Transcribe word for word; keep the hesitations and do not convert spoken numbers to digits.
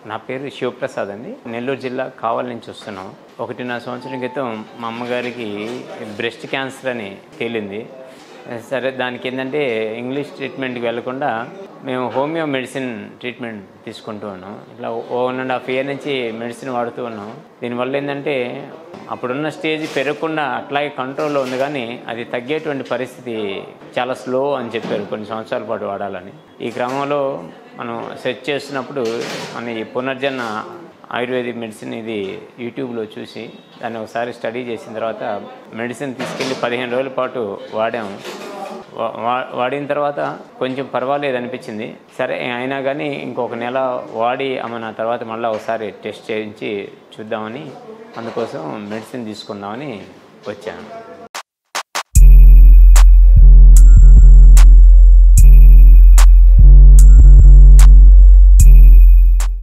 నా పేరు శివప్రసాద్ అండి. నెల్లూరు జిల్లా కావలి నుంచి వస్తున్నాం. ఒకటిన్నర సంవత్సరం క్రితం మా అమ్మగారికి బ్రెస్ట్ క్యాన్సర్ అని తేలింది. సరే, దానికి ఏంటంటే ఇంగ్లీష్ ట్రీట్మెంట్కి వెళ్లకుండా మేము హోమియో మెడిసిన్ ట్రీట్మెంట్ తీసుకుంటూ ఉన్నాం. ఇట్లా వన్ అండ్ హాఫ్ ఇయర్ నుంచి మెడిసిన్ వాడుతూ ఉన్నాం. దీనివల్ల ఏంటంటే అప్పుడున్న స్టేజ్ పెరగకుండా అట్లాగే కంట్రోల్లో ఉంది, కానీ అది తగ్గేటువంటి పరిస్థితి చాలా స్లో అని చెప్పారు కొన్ని సంవత్సరాల పాటు వాడాలని. ఈ క్రమంలో మనం సెర్చ్ చేస్తున్నప్పుడు మన ఈ పునర్జన్ ఆయుర్వేదిక్ మెడిసిన్ ఇది యూట్యూబ్లో చూసి దాన్ని ఒకసారి స్టడీ చేసిన తర్వాత మెడిసిన్ తీసుకెళ్ళి పదిహేను రోజుల పాటు వాడాము. వాడిన తర్వాత కొంచెం పర్వాలేదు అనిపించింది. సరే, అయినా కానీ ఇంకొక నెల వాడి అమ్మ తర్వాత మళ్ళీ ఒకసారి టెస్ట్ చేయించి చూద్దామని, అందుకోసం మెడిసిన్ తీసుకుందామని వచ్చాను.